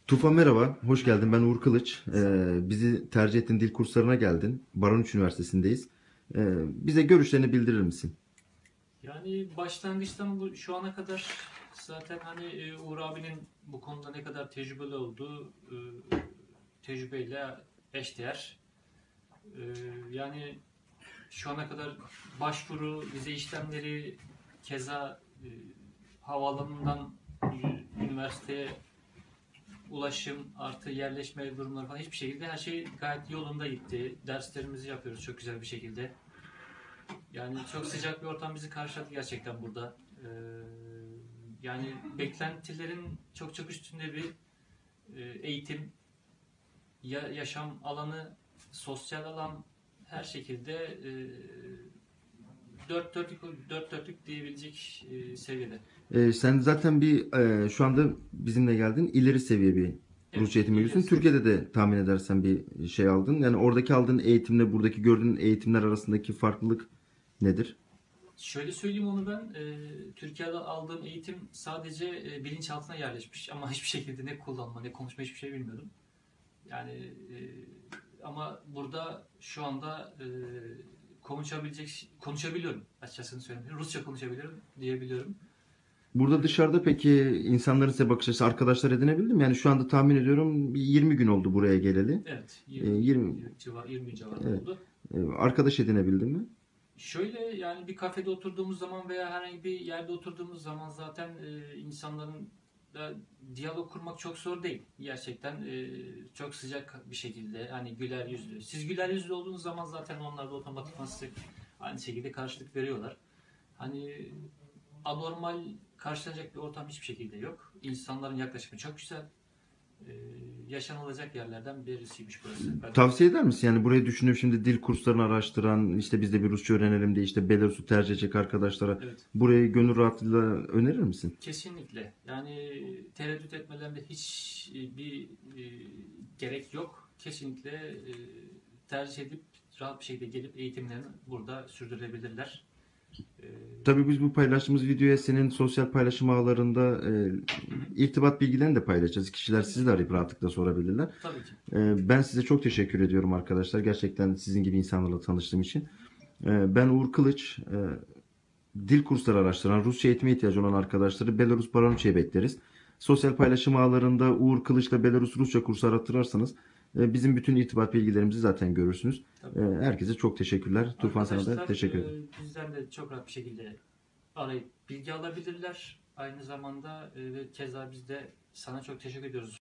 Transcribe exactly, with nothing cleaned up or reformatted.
Tufan merhaba, hoş geldin. Ben Uğur Kılıç. Ee, bizi tercih ettiğin dil kurslarına geldin. Baran üç Üniversitesi'ndeyiz. Ee, bize görüşlerini bildirir misin? Yani başlangıçtan bu şu ana kadar zaten hani e, Uğur abinin bu konuda ne kadar tecrübeli olduğu e, tecrübeyle eşdeğer. E, Yani şu ana kadar başvuru, vize işlemleri, keza e, havaalanından ü- üniversiteye ulaşım artı yerleşme durumları falan hiçbir şekilde her şey gayet yolunda gitti. Derslerimizi yapıyoruz çok güzel bir şekilde. Yani çok sıcak bir ortam bizi karşıladı gerçekten burada. Ee, Yani beklentilerin çok çok üstünde bir e, eğitim, ya, yaşam alanı, sosyal alan her şekilde e, dört dörtlük dört dörtlük diyebilecek e, seviyede. Ee, sen zaten bir e, şu anda bizimle geldin. İleri seviye bir Evet, Rusça eğitimi ileri görüyorsun. seviye. Türkiye'de de tahmin edersen bir şey aldın. Yani oradaki aldığın eğitimle buradaki gördüğün eğitimler arasındaki farklılık nedir? Şöyle söyleyeyim onu ben, e, Türkiye'de aldığım eğitim sadece e, bilinçaltına yerleşmiş ama hiçbir şekilde ne kullanma ne konuşma hiçbir şey bilmiyordum. Yani e, ama burada şu anda e, konuşabilecek konuşabiliyorum açıkçası söyleyeyim. Rusça konuşabiliyorum diyebiliyorum. Burada E, dışarıda peki insanların size bakış açısı, arkadaşlar edinebildin mi? Yani şu anda tahmin ediyorum bir yirmi gün oldu buraya geleli. evet, Ee, yirmi yirmi, yirmi civar yirmi civarında evet. oldu. Ee, arkadaş edinebildin mi? Şöyle yani bir kafede oturduğumuz zaman veya herhangi bir yerde oturduğumuz zaman zaten e, insanların da diyalog kurmak çok zor değil. Gerçekten e, çok sıcak bir şekilde hani güler yüzlü. Siz güler yüzlü olduğunuz zaman zaten onlar da otomatikman size aynı şekilde karşılık veriyorlar. Hani anormal karşılanacak bir ortam hiçbir şekilde yok. İnsanların yaklaşımı çok güzel. E, Yaşanılacak yerlerden birisiymiş burası. Ben öyle Tavsiye söyleyeyim. eder misin? Yani burayı düşünüp şimdi dil kurslarını araştıran, işte biz de bir Rusça öğrenelim diye işte Belarus'u tercih edecek arkadaşlara Evet. burayı gönül rahatlığıyla önerir misin? Kesinlikle. Yani tereddüt etmelerinde hiç e, bir e, gerek yok. Kesinlikle e, tercih edip rahat bir şekilde gelip eğitimlerini burada sürdürebilirler. E, Tabii biz bu paylaştığımız videoya senin sosyal paylaşım ağlarında e, irtibat bilgilerini de paylaşacağız. Kişiler tabii sizi ki. de arayıp rahatlıkla sorabilirler. Tabii ki. E, ben size çok teşekkür ediyorum arkadaşlar. Gerçekten sizin gibi insanlarla tanıştığım için. E, ben Uğur Kılıç. E, dil kursları araştıran, Rusça eğitime ihtiyacı olan arkadaşları Belarus Baranuçe'ye bekleriz. Sosyal paylaşım ağlarında Uğur Kılıç'la Belarus Rusça kursu arattırırsanız e, bizim bütün irtibat bilgilerimizi zaten görürsünüz. E, Tabii. Herkese çok teşekkürler. Tufan sana da Arkadaşlar teşekkür ederim. e, bizden de çok rahat bir şekilde arayıp bilgi alabilirler. Aynı zamanda e, ve keza biz de sana çok teşekkür ediyoruz.